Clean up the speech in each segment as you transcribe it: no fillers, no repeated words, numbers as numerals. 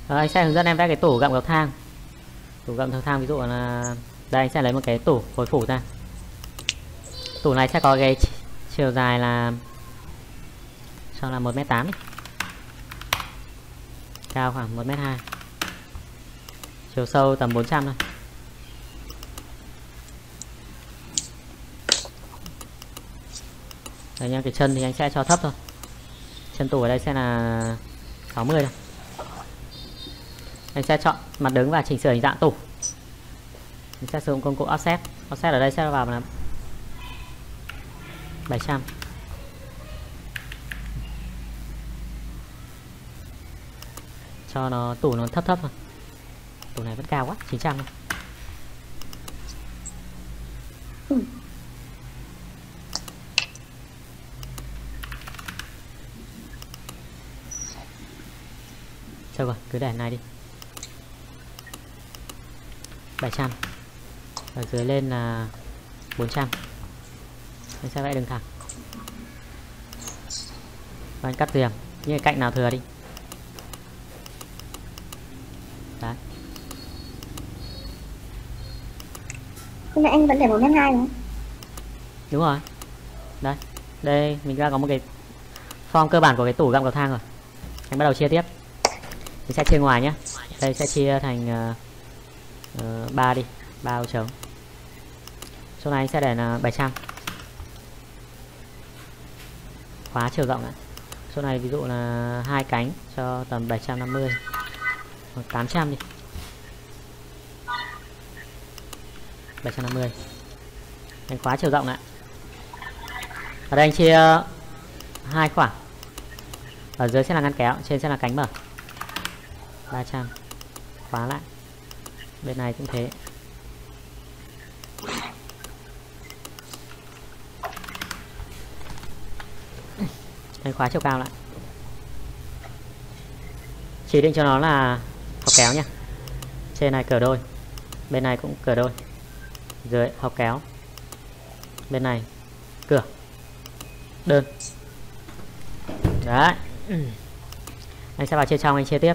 Anh sẽ hướng dẫn em vẽ cái tủ gặm cầu thang. Tủ gặm cầu thang ví dụ là đây, anh sẽ lấy một cái tủ phối phủ ra. Tủ này sẽ có cái chiều dài là cho là 1m8 đi. Cao khoảng 1m2. Chiều sâu tầm 400 thôi. Đây nha, cái chân thì anh sẽ cho thấp thôi. Chân tủ ở đây sẽ là 60 thôi. Anh sẽ chọn mặt đứng và chỉnh sửa hình dạng tủ. Mình sẽ sử dụng công cụ offset. Offset ở đây sẽ vào là 700. Cho nó tủ nó thấp thấp thôi. Tủ này vẫn cao quá, 900 thôi. Sao rồi, cứ để này đi. 700. Ở dưới lên là 400. Anh sẽ vẽ đường thẳng. Và anh cắt rìa những cái cạnh nào thừa đi. Đấy. Nhưng mà anh vẫn để 1m2 đúng không? Đúng rồi. Đây. Đây mình đã có một cái form cơ bản của cái tủ gặm cầu thang rồi. Anh bắt đầu chia tiếp. Mình sẽ chia ngoài nhé. Đây sẽ chia thành 3 đi, 3 ô trống. Chỗ này anh sẽ để là 700. Khóa chiều rộng ạ. Chỗ này ví dụ là 2 cánh cho tầm 750 hoặc 800 đi. 750. Anh khóa chiều rộng ạ. Ở đây anh chia 2 khoảng. Ở dưới sẽ là ngăn kéo, trên sẽ là cánh mở. 300. Khóa lại. Bên này cũng thế. Anh khóa chiều cao lại. Chỉ định cho nó là học kéo nhé. Trên này cờ đôi, bên này cũng cờ đôi. Dưới học kéo. Bên này cửa đơn. Đấy. Anh sẽ vào chia trong, anh chia tiếp.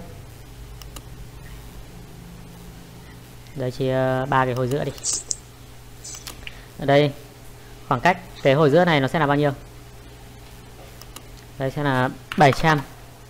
Đây chia 3 cái hồi giữa đi. Ở đây khoảng cách cái hồi giữa này nó sẽ là bao nhiêu? Đây sẽ là 700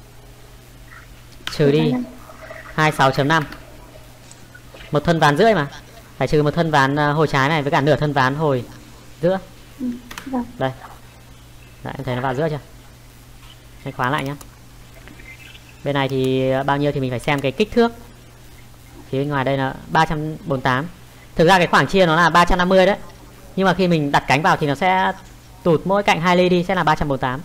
trừ đi 26.5. Một thân ván rưỡi mà. Phải trừ một thân ván hồi trái này với cả nửa thân ván hồi giữa. Đây. Đấy, em thấy nó vào giữa chưa? Anh khóa lại nhé. Bên này thì bao nhiêu thì mình phải xem cái kích thước. Phía bên ngoài đây là 348. Thực ra cái khoảng chia nó là 350 đấy. Nhưng mà khi mình đặt cánh vào thì nó sẽ tụt mỗi cạnh 2 ly đi, sẽ là 348.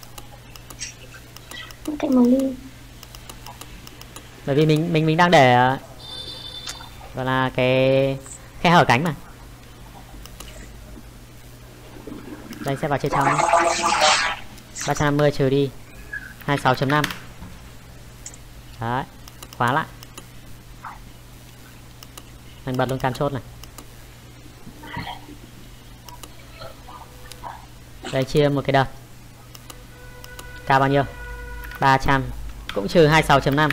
Cạnh 1 ly. Bởi vì mình đang để gọi là cái khe hở cánh mà. Đây sẽ vào chia trong. 350 trừ đi 26.5. Đấy, khóa lại. Anh bật luôn cam chốt này. Đây chia một cái đợt. Cao bao nhiêu? 300 cũng trừ 26.5.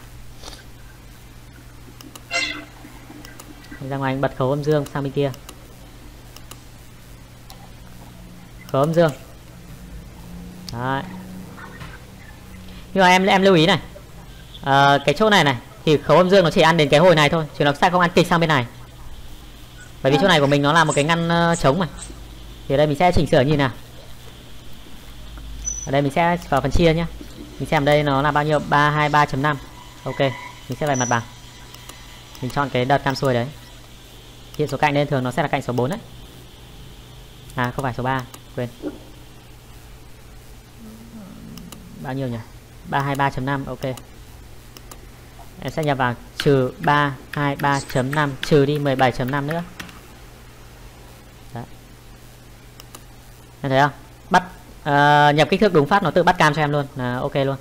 Anh ra ngoài anh bật khấu âm dương sang bên kia. Khấu âm dương. Đấy. Nhưng mà em lưu ý này. Cái chỗ này này thì khấu âm dương nó chỉ ăn đến cái hồi này thôi, chứ nó sẽ không ăn kịch sang bên này. Bởi vì chỗ này của mình nó là một cái ngăn trống mà. Thì ở đây mình sẽ chỉnh sửa như nào. Ở đây mình sẽ vào phần chia nhé. Mình xem đây nó là bao nhiêu? 323.5. Ok, mình sẽ về mặt bằng. Mình chọn cái đợt cam xuôi đấy. Hiện số cạnh lên thường nó sẽ là cạnh số 4 đấy. À không phải số 3, quên. Bao nhiêu nhỉ? 323.5, ok. Em sẽ nhập vào trừ 323.5 trừ đi 17.5 nữa. Đấy. Em thấy không? Bắt nhập kích thước đúng phát nó tự bắt cam cho em luôn là ok luôn.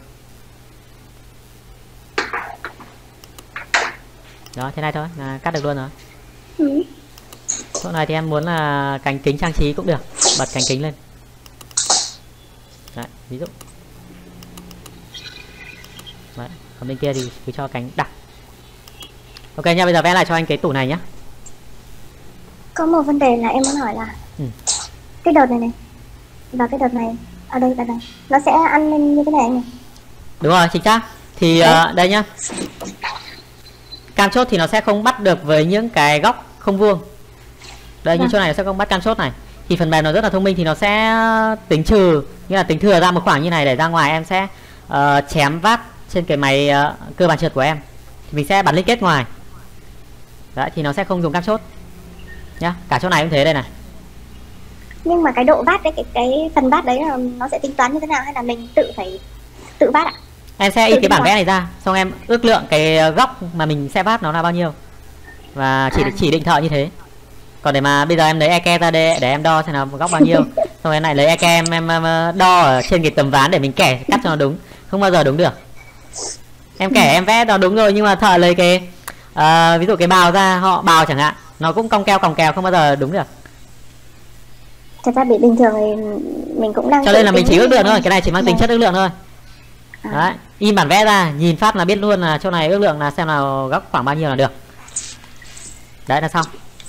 Đó, thế này thôi là cắt được luôn rồi. Chỗ này thì em muốn là cánh kính trang trí cũng được, bật cánh kính lên. Đấy, ví dụ. Đấy. Còn bên kia thì cứ cho cánh đặc. Ok nha, bây giờ vẽ lại cho anh cái tủ này nhá. Có một vấn đề là em muốn hỏi là cái đợt này này và cái đợt này ở đây nó sẽ ăn lên như thế này nhỉ? Đúng rồi, chính xác. Thì đây nhá. Cam chốt thì nó sẽ không bắt được với những cái góc không vuông. Đây như chỗ này nó sẽ không bắt cam chốt này. Thì phần mềm nó rất là thông minh, thì nó sẽ tính trừ, nghĩa là tính thừa ra một khoảng như này để ra ngoài em sẽ chém vát trên cái máy cơ bản trượt của em. Thì mình sẽ bắn liên kết ngoài. Đấy, thì nó sẽ không dùng cam chốt nhá. Cả chỗ này cũng thế đây này. Nhưng mà cái độ vát đấy, cái phần vát đấy là nó sẽ tính toán như thế nào, hay là mình phải tự vát ạ? Em sẽ in cái bản vẽ này ra, xong em ước lượng cái góc mà mình sẽ vát nó là bao nhiêu và chỉ định thợ như thế. Còn để mà bây giờ em lấy eke ra để em đo xem nào góc bao nhiêu, xong em lại lấy eke em đo ở trên cái tấm ván để mình kẻ cắt cho nó đúng, không bao giờ đúng được. Em kẻ em vẽ nó đúng rồi, nhưng mà thợ lấy cái ví dụ cái bào ra, họ bào chẳng hạn, nó cũng cong kèo không bao giờ đúng được. Thật ra bị bình thường thì mình cũng đang, cho nên là mình chỉ ước lượng thôi, cái này chỉ mang tính chất ước lượng thôi. Đấy, in bản vẽ ra nhìn phát là biết luôn là chỗ này ước lượng là xem nào góc khoảng bao nhiêu là được. Đấy là xong.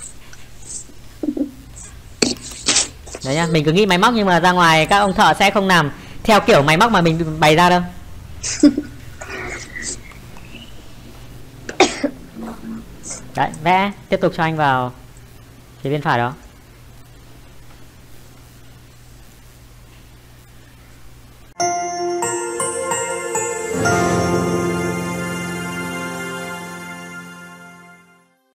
Đấy nhá, mình cứ nghĩ máy móc nhưng mà ra ngoài các ông thợ sẽ không làm theo kiểu máy móc mà mình bày ra đâu. Đấy, vẽ tiếp tục cho anh vào phía bên phải đó.